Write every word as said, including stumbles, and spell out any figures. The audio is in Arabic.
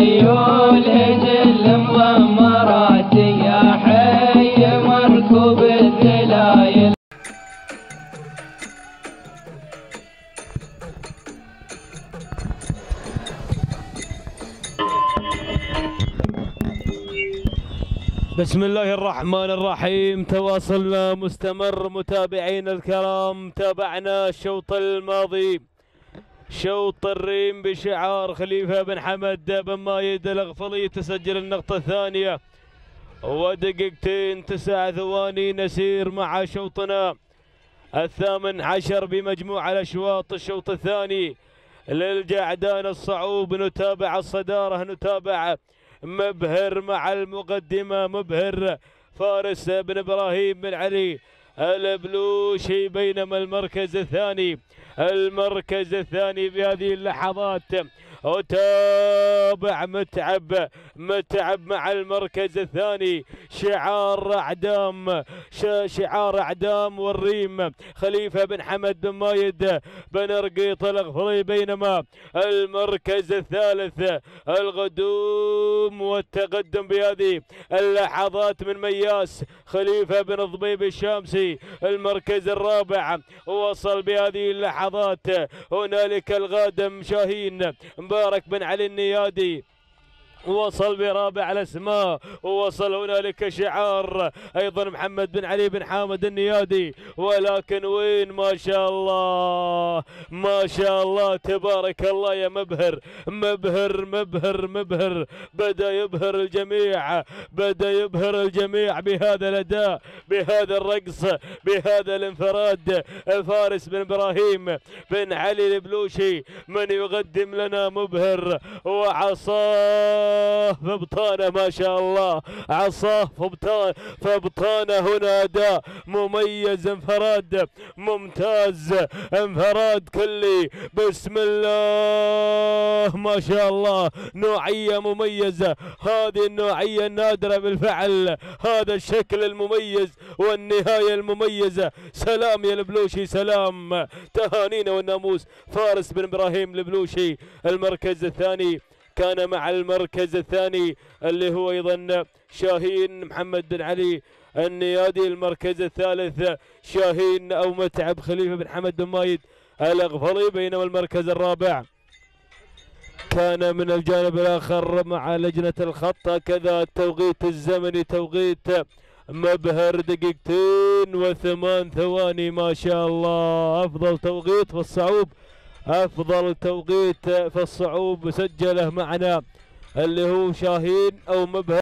خيول هجل مضمرات يا حي مركوب الذلايل. بسم الله الرحمن الرحيم. تواصلنا مستمر متابعينا الكرام. تابعنا الشوط الماضي شوط الريم بشعار خليفة بن حمد بن مايد الأغفلي تسجل النقطة الثانية ودقيقتين تسع ثواني. نسير مع شوطنا الثامن عشر بمجموع الأشواط. الشوط الثاني للجعدان الصعوب. نتابع الصدارة، نتابع مبهر مع المقدمة، مبهر فارس بن إبراهيم بن علي البلوشي، بينما المركز الثاني المركز الثاني في هذه اللحظات وتابع متعب متعب مع المركز الثاني شعار اعدام شعار اعدام والريم خليفة بن حمد بن مايد بن رقيط الأغفلي، بينما المركز الثالث القدوم والتقدم بهذه اللحظات من مياس خليفة بن ضبيب الشامسي. المركز الرابع وصل بهذه اللحظات هنالك الغادم شاهين مبارك بن علي النيادي، وصل برابع الاسماء، ووصل هنالك شعار ايضا محمد بن علي بن حامد النيادي. ولكن وين ما شاء الله ما شاء الله تبارك الله يا مبهر مبهر مبهر مبهر بدا يبهر الجميع بدا يبهر الجميع بهذا الاداء، بهذا الرقص، بهذا الانفراد. فارس بن ابراهيم بن علي البلوشي من يقدم لنا مبهر وعصاه فبطانه ما شاء الله، عصاه فبطانه فبطانه. هنا اداء مميز، انفراد ممتاز، انفراد كلي بسم الله ما شاء الله. نوعيه مميزه، هذه النوعيه النادره بالفعل، هذا الشكل المميز والنهايه المميزه. سلام يا البلوشي، سلام، تهانينا والناموس. فارس بن ابراهيم البلوشي المركز الثاني كان مع المركز الثاني اللي هو ايضا شاهين محمد بن علي النيادي. المركز الثالث شاهين او متعب خليفه بن حمد بن مايد الاغفلي، بينما المركز الرابع كان من الجانب الاخر مع لجنه الخط. هكذا التوقيت الزمني توقيت مبهر، دقيقتين وثمان ثواني ما شاء الله. افضل توقيت في الصعوب، افضل توقيت في الصعوب سجله معنا اللي هو شاهين او مبهر.